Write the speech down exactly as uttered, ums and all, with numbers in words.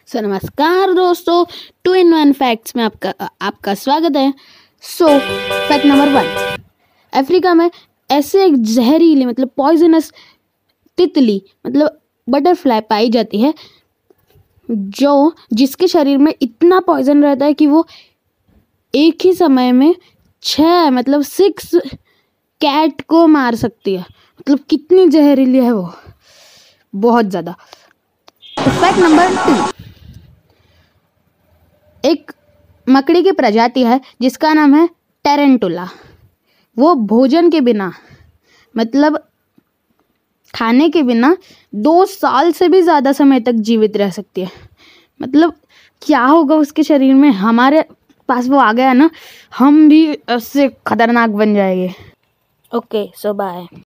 सो नमस्कार दोस्तों, to in one facts में आपका आपका स्वागत है। So fact number one, Africa में ऐसे एक जहरीली मतलब पॉइजनस तितली मतलब बटरफ्लाई पाई जाती है जो जिसके शरीर में इतना पॉइजन रहता है कि वो एक ही समय में छः मतलब सिक्स कैट को मार सकती है। मतलब कितनी जहरीली है वो, बहुत ज़्यादा। फैक्ट नंबर टू, एक मकड़ी की प्रजाति है जिसका नाम है टेरेंटुला। वो भोजन के बिना मतलब खाने के बिना दो साल से भी ज़्यादा समय तक जीवित रह सकती है। मतलब क्या होगा उसके शरीर में, हमारे पास वो आ गया ना, हम भी उससे खतरनाक बन जाएंगे। Okay, so bye.